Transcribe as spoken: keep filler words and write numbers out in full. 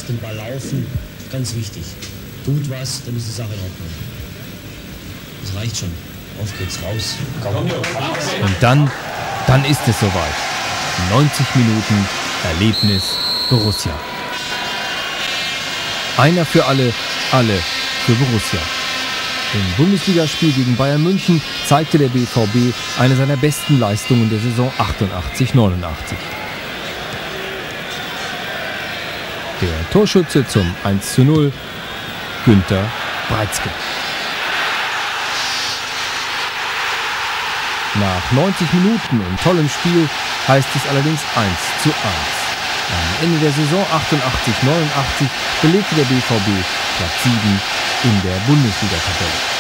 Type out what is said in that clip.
lasst den Ball laufen, ganz wichtig. Tut was, dann ist die Sache in Ordnung. Das reicht schon. Auf geht's, raus. Komm. Und dann, dann ist es soweit. neunzig Minuten Erlebnis Borussia. Einer für alle, alle für Borussia. Im Bundesligaspiel gegen Bayern München zeigte der B V B eine seiner besten Leistungen der Saison achtundachtzig neunundachtzig. Der Torschütze zum eins zu null, Günter Breitzke. Nach neunzig Minuten und tollem Spiel heißt es allerdings eins zu eins. Am Ende der Saison achtundachtzig neunundachtzig belegte der B V B Platz sieben in der Bundesliga-Tabelle.